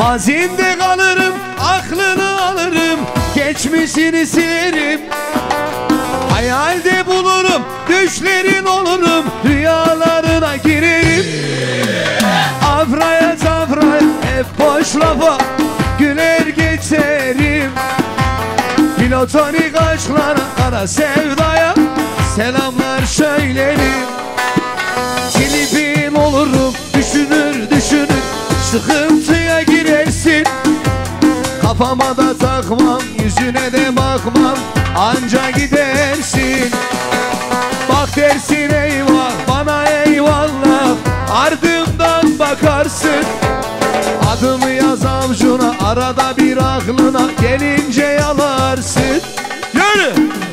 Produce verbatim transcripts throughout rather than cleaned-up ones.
Mazinde kalırım, aklını alırım, geçmişini silerim. Hayalde bulurum, düşlerin olurum, rüyalarına girerim. Afraya tafraya hep boş lafa güler geçerim. Platonik aşklara, kara sevdaya selamlar söylerim. Tribin olurum, düşünür düşünür sıkıntıya girersin. Kafama da takmam, yüzüne de bakmam, anca gidersin. Bak dersin eyvah, bana eyvallah, ardımdan bakarsın. Adımı yaz avcuna, arada bir aklına gelince yalarsın. Yürü!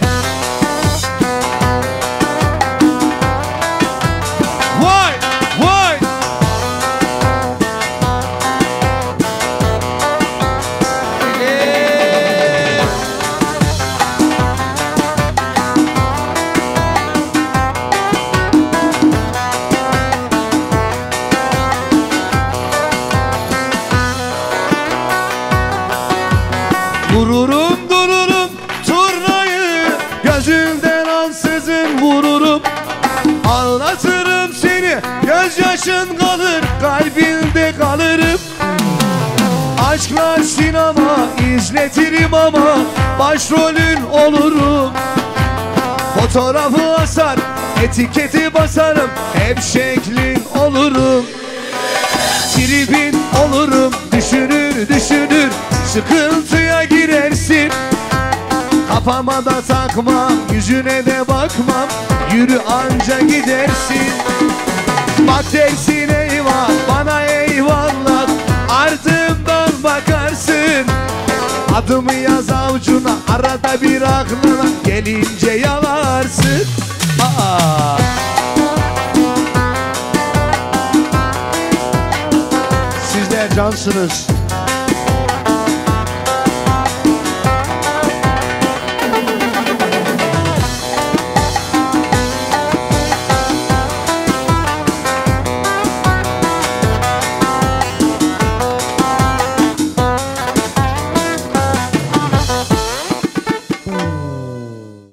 Vay! Vay! Vururum dururum turnayı, gözünden ansızın vururum. Anlatırım seni, gözyaşın kalır, kalbinde kalırım. Aşklar sinema izletirim ama başrolün olurum. Fotoğrafı asar, etiketi basarım, hep şeklin olurum. Tribin olurum, düşünür düşünür sıkıntıya girersin. Kafama da takmam, yüzüne de bakmam, yürü anca gidersin. Bak dersin eyvah, bana eyvallah, ardımdan bakarsın. Adımı yaz avcuna, arada bir aklına gelince yalarsın. Aa. Sizler cansınız.